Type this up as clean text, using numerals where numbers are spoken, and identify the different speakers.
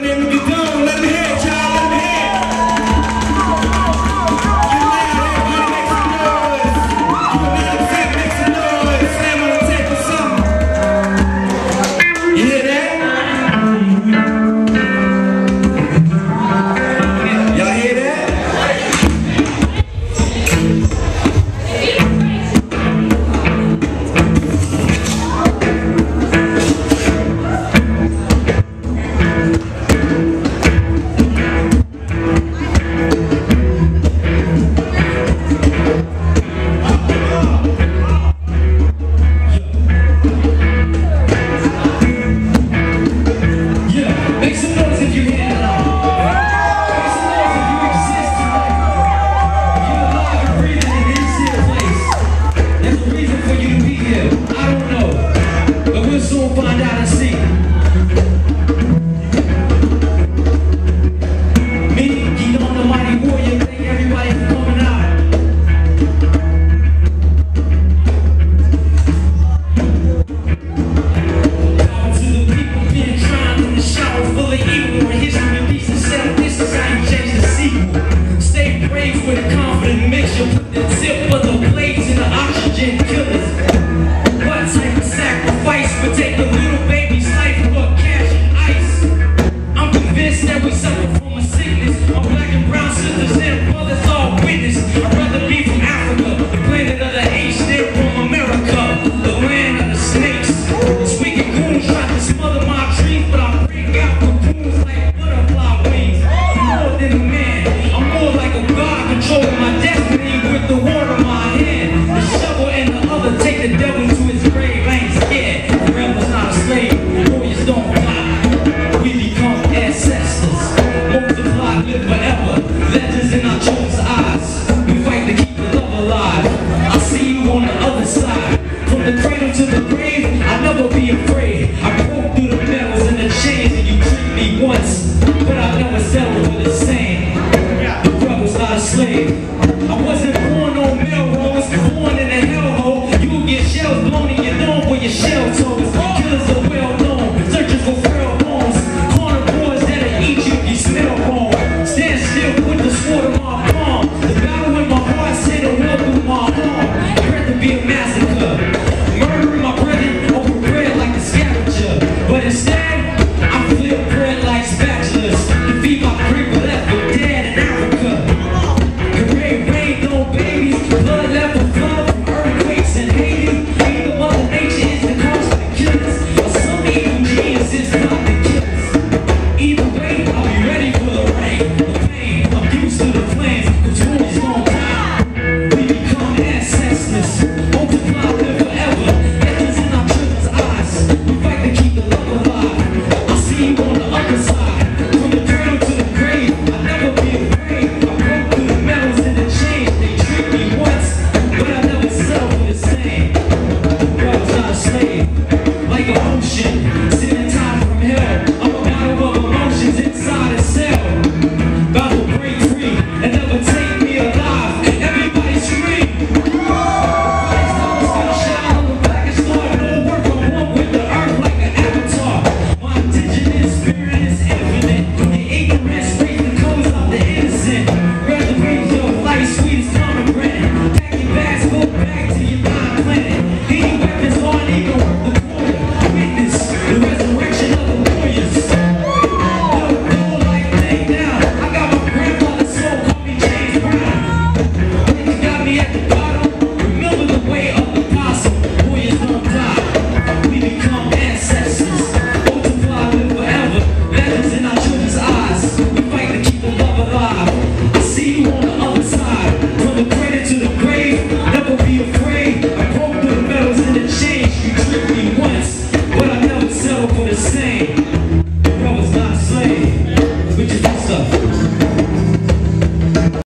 Speaker 1: name is Gidon. Let him hear it, child. Let him hear it. Get loud, everybody. Make some noise. You know what I'm saying? Make some noise. Slam on the tape or something. You hear that? Y'all hear that? Make some noise if you're here tonight. Make some noise if you exist tonight. You're alive and breathing in this here place. There's a reason for you to be here. I don't know, but we'll soon find out and see. Me, Gidon the mighty warrior, thank everybody for coming out. Stay brave with a confident mixture. Put the tip of the blades in the oxygen killers. What type of sacrifice would take a little baby's life for cash and ice? I'm convinced that we suffer from a sickness. Our black and brown sisters and brothers all witness. I'd rather be from Africa, the planet of the apes, than from America, the land of the snakes. Squeaky goons try to smother my dreams, but I break out cocoons like butterfly wings. I'm more than a man. Controlling my destiny with the word of my hand. The shovel and the other take the devil to his grave. I ain't scared. The rebel's not a slave. Warriors don't fly. We become ancestors. Multiply, live forever. Legends in our children's eyes. We fight to keep the love alive. I'll see you on the other side. From the cradle to the grave, I'll never be afraid. I broke through the metals and the chains, and you tricked me once, but I'll never settle for the same. Not a slave. I wasn't born on Melrose, born in a hellhole. You will get shells blown in your dome where your shell toes. Killers are well known, searching for frail bones. Carnivores that'll eat you if you smell wrong. Stand still with the sword in my palm. The battle in my heart sent a war through my arm. Bred to be a massacre. Murdering my brethren over bread like a scavenger. But instead, I flip bread like spatulas. To feed my people left for dead in Africa. Blood left for blood from earthquakes and Haiti. Either Mother Nature is the cause of the killers, or some evil genius is not the killers. Either way, I'll be ready for the rain.